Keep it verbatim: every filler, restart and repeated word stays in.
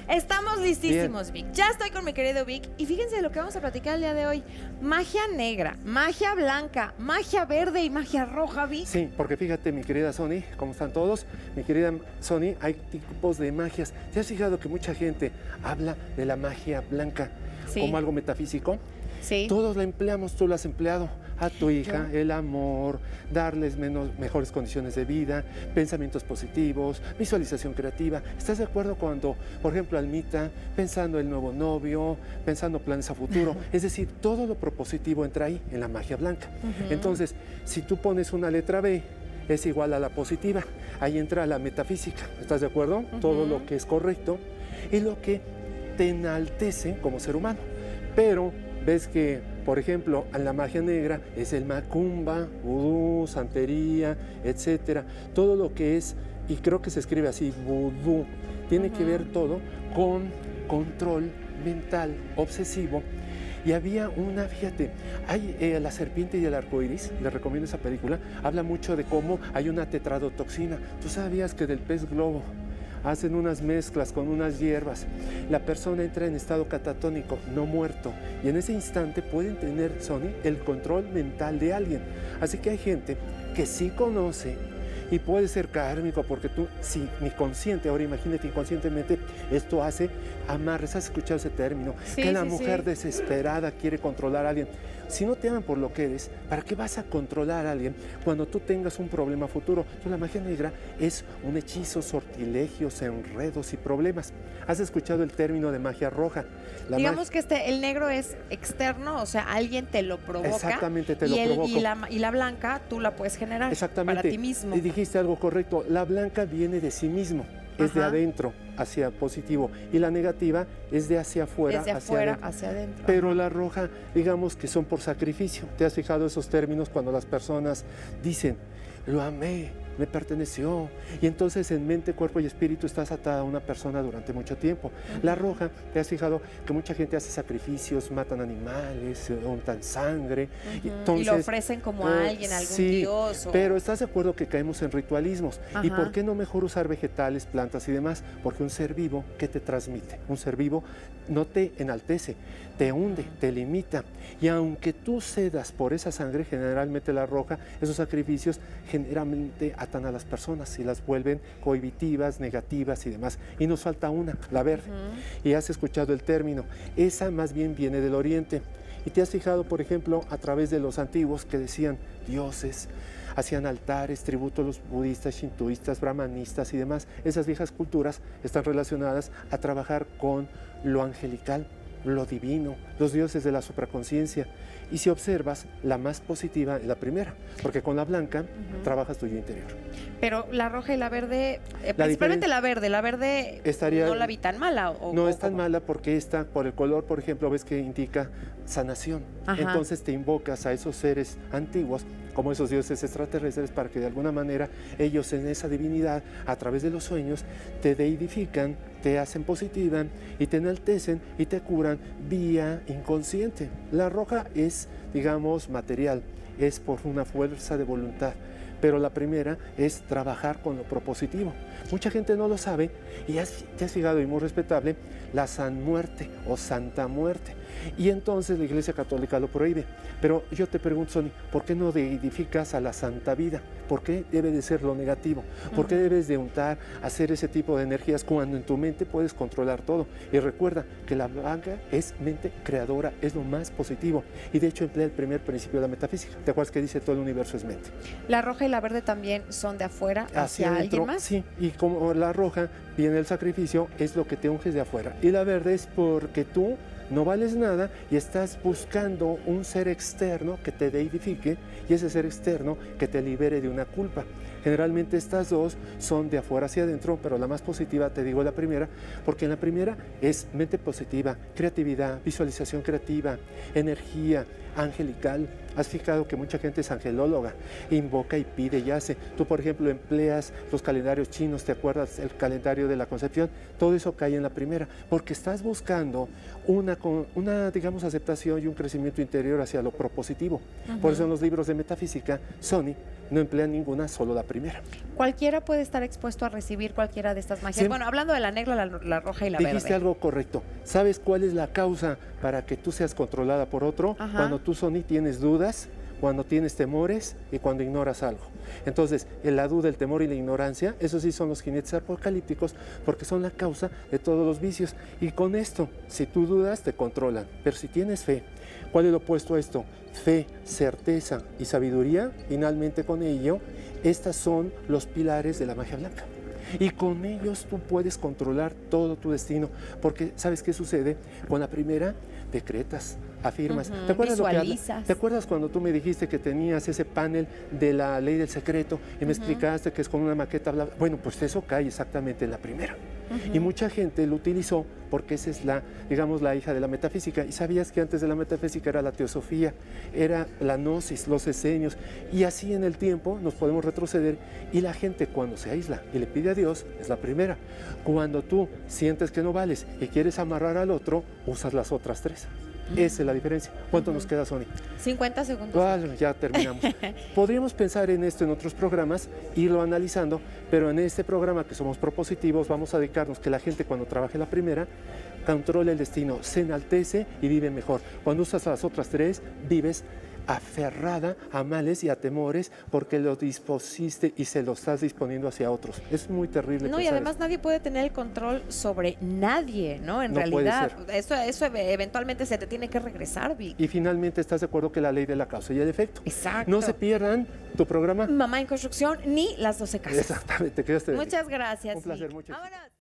Estamos listísimos, Vic. Ya estoy con mi querido Vic. Y fíjense de lo que vamos a platicar el día de hoy. Magia negra, magia blanca, magia verde y magia roja, Vic. Sí, porque fíjate, mi querida Sony, ¿cómo están todos? Mi querida Sony, hay tipos de magias. ¿Te has fijado que mucha gente habla de la magia blanca Sí. como algo metafísico? Sí. Todos la empleamos, tú la has empleado. A tu hija, Yo. el amor, darles menos, mejores condiciones de vida, pensamientos positivos, visualización creativa. ¿Estás de acuerdo cuando, por ejemplo, Almita, pensando el nuevo novio, pensando planes a futuro? Es decir, todo lo propositivo entra ahí, en la magia blanca. Ujú. Entonces, si tú pones una letra B, es igual a la positiva. Ahí entra la metafísica. ¿Estás de acuerdo? Ujú. Todo lo que es correcto y lo que te enaltece como ser humano. Pero ves que, por ejemplo, en la magia negra es el macumba, vudú, santería, etcétera. Todo lo que es, y creo que se escribe así, vudú, tiene Ujú. que ver todo con control mental obsesivo. Y había una, fíjate, hay eh, La serpiente y el arco iris, les recomiendo esa película, habla mucho de cómo hay una tetradotoxina. ¿Tú sabías que del pez globo hacen unas mezclas con unas hierbas? La persona entra en estado catatónico, no muerto, y en ese instante pueden tener, Sony, el control mental de alguien. Así que hay gente que sí conoce y puede ser kármico, porque tú, si mi consciente, ahora imagínate inconscientemente, esto hace amarres. ¿Has escuchado ese término? Sí, que la sí, mujer sí. desesperada quiere controlar a alguien. Si no te aman por lo que eres, ¿para qué vas a controlar a alguien cuando tú tengas un problema futuro? Entonces, la magia negra es un hechizo, sortilegios, enredos y problemas. ¿Has escuchado el término de magia roja? La Digamos mag- que este, el negro es externo, o sea, alguien te lo provoca. Exactamente, te y lo el- provoco. Y la, y la blanca tú la puedes generar Exactamente. para ti mismo. Y dijiste algo correcto. La blanca viene de sí mismo, es de Ajá. adentro hacia positivo. Y la negativa es de hacia afuera Desde hacia afuera adentro. hacia adentro. Pero la roja, digamos que son por sacrificio. ¿Te has fijado esos términos cuando las personas dicen, lo amé, me perteneció? Y entonces en mente, cuerpo y espíritu estás atada a una persona durante mucho tiempo. La roja, ¿te has fijado que mucha gente hace sacrificios, matan animales, untan sangre? Ujú. Y entonces, y lo ofrecen como a eh, alguien, algún sí, dios. O... pero ¿estás de acuerdo que caemos en ritualismos? ¿Y Ajá. por qué no mejor usar vegetales, plantas y demás? Porque un ser vivo, ¿qué te transmite? Un ser vivo no te enaltece, te hunde, te limita. Y aunque tú cedas por esa sangre, generalmente la roja, esos sacrificios generalmente atan a las personas y las vuelven cohibitivas, negativas y demás. Y nos falta una, la verde. Ujú. Y has escuchado el término. Esa más bien viene del oriente. Y te has fijado, por ejemplo, a través de los antiguos que decían dioses, hacían altares, tributos los budistas, shintoístas, brahmanistas y demás. Esas viejas culturas están relacionadas a trabajar con lo angelical, lo divino, los dioses de la supraconciencia. Y si observas, la más positiva es la primera, porque con la blanca Ujú. trabajas tu yo interior. Pero la roja y la verde, eh, principalmente diferen- la verde, la verde Estaría- no la vi tan mala. O, No o es tan como- mala porque esta, por el color, por ejemplo, ves que indica sanación. Ajá. Entonces te invocas a esos seres antiguos, como esos dioses extraterrestres, para que de alguna manera ellos en esa divinidad, a través de los sueños, te deidifican, te hacen positiva y te enaltecen y te curan vía inconsciente. La roja es, digamos, material, es por una fuerza de voluntad. Pero la primera es trabajar con lo propositivo. Mucha gente no lo sabe y has- te has fijado, y muy respetable, la San Muerte o Santa Muerte. Y entonces la Iglesia Católica lo prohíbe. Pero yo te pregunto, Sony, ¿por qué no deidificas a la Santa Vida? ¿Por qué debe de ser lo negativo? ¿Por qué Ujú. debes de untar, hacer ese tipo de energías cuando en tu mente puedes controlar todo? Y recuerda que la blanca es mente creadora, es lo más positivo. Y de hecho emplea el primer principio de la metafísica. ¿Te acuerdas que dice todo el universo es mente? La roja y la verde también son de afuera hacia adentro, alguien más. Sí, y como la roja viene el sacrificio, es lo que te unges de afuera. Y la verde es porque tú no vales nada y estás buscando un ser externo que te deidifique y ese ser externo que te libere de una culpa. Generalmente estas dos son de afuera hacia adentro, pero la más positiva, te digo la primera, porque en la primera es mente positiva, creatividad, visualización creativa, energía angelical. Has fijado que mucha gente es angelóloga, invoca y pide y hace. Tú, por ejemplo, empleas los calendarios chinos, ¿te acuerdas? El calendario de la Concepción, todo eso cae en la primera, porque estás buscando una, una digamos, aceptación y un crecimiento interior hacia lo propositivo. Uh-huh. Por eso en los libros de metafísica, Sony, no emplean ninguna, solo la primera. Cualquiera puede estar expuesto a recibir cualquiera de estas magias. Sí. Bueno, hablando de la negra, la, la roja y la Dijiste verde. algo correcto. ¿Sabes cuál es la causa para que tú seas controlada por otro? Ajá. Cuando tú, Sony, tienes dudas, cuando tienes temores y cuando ignoras algo. Entonces, en la duda, el temor y la ignorancia, esos sí son los jinetes apocalípticos, porque son la causa de todos los vicios. Y con esto, si tú dudas, te controlan. Pero si tienes fe, ¿cuál es lo opuesto a esto? Fe, certeza y sabiduría. Finalmente, con ello, estas son los pilares de la magia blanca. Y con ellos tú puedes controlar todo tu destino, porque ¿sabes qué sucede? Con la primera, decretas, afirmas. Uh-huh. ¿Te acuerdas lo que habla- Visualizas. ¿Te acuerdas cuando tú me dijiste que tenías ese panel de la ley del secreto y me Uh-huh. explicaste que es con una maqueta? Bla, bla? Bueno, pues eso cae exactamente en la primera. Uh-huh. Y mucha gente lo utilizó porque esa es la, digamos, la hija de la metafísica. Y sabías que antes de la metafísica era la teosofía, era la gnosis, los esenios. Y así en el tiempo nos podemos retroceder. Y la gente, cuando se aísla y le pide a Dios, es la primera. Cuando tú sientes que no vales y quieres amarrar al otro, usas las otras tres. Esa es la diferencia. ¿Cuánto Ujú. nos queda, Sony? cincuenta segundos. Vale, ya terminamos. Podríamos pensar en esto en otros programas, irlo analizando, pero en este programa que somos propositivos vamos a dedicarnos que la gente cuando trabaje la primera controle el destino, se enaltece y vive mejor. Cuando usas las otras tres, vives aferrada a males y a temores porque lo dispusiste y se lo estás disponiendo hacia otros. Es muy terrible. No, y pensar además esto. nadie puede tener el control sobre nadie, ¿no? En No puede realidad, eso, eso eventualmente se te tiene que regresar, Vic. Y finalmente estás de acuerdo que la ley de la causa y el efecto. Exacto. No se pierdan tu programa. Mamá en construcción ni las doce casas. Exactamente, quedaste de mí. Muchas gracias. Un placer, Vic. mucho éxito. Vámonos.